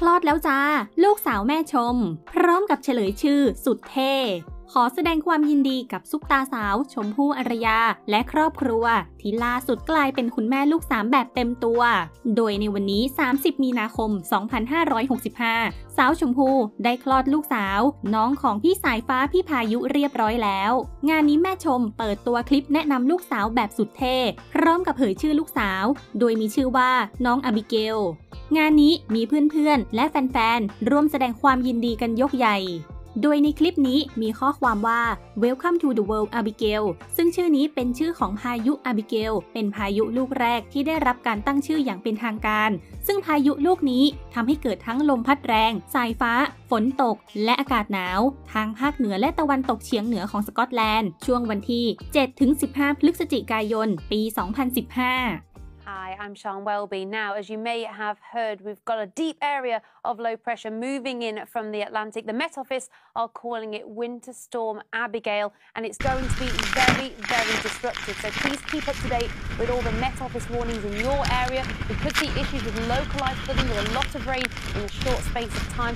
ลอดแล้วจ้าลูกสาวแม่ชมพร้อมกับเฉลยชื่อสุดเท่ขอแสดงความยินดีกับซุปตาสาวชมพู่อารยาและครอบครัวที่ล่าสุดกลายเป็นคุณแม่ลูก3แบบเต็มตัวโดยในวันนี้30มีนาคม2565สาวชมพู่ได้คลอดลูกสาวน้องของพี่สายฟ้าพี่พายุเรียบร้อยแล้วงานนี้แม่ชมเปิดตัวคลิปแนะนำลูกสาวแบบสุดเท่พร้อมกับเผยชื่อลูกสาวโดยมีชื่อว่าน้องอบิเกลงานนี้มีเพื่อนๆและแฟนๆร่วมแสดงความยินดีกันยกใหญ่โดยในคลิปนี้มีข้อความว่า Welcome to the world Abigail ซึ่งชื่อนี้เป็นชื่อของพายุ Abigail เป็นพายุลูกแรกที่ได้รับการตั้งชื่ออย่างเป็นทางการซึ่งพายุลูกนี้ทำให้เกิดทั้งลมพัดแรงสายฟ้าฝนตกและอากาศหนาวทางภาคเหนือและตะวันตกเฉียงเหนือของสกอตแลนด์ช่วงวันที่ 7-15 พฤศจิกายน ปี 2015 Hi, I'm Sian Welby. Now, as you may have heard, we've got a deep area of low pressure moving in from the Atlantic. The Met Office are calling it Winter Storm Abigail, and it's going to be very, very disruptive. So please keep up to date with all the Met Office warnings in your area. We could see issues with localised flooding with a lot of rain in a short space of time.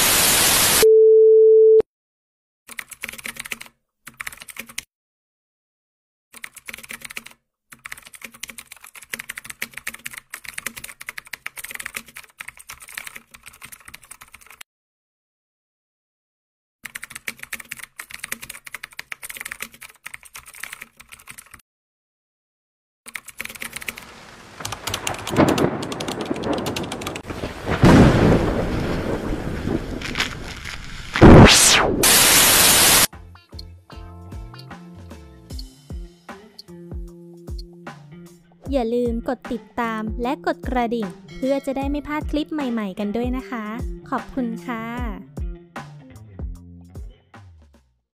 อย่าลืมกดติดตามและกดกระดิ่งเพื่อจะได้ไม่พลาดคลิปใหม่ๆกันด้วยนะคะขอบคุณค่ะ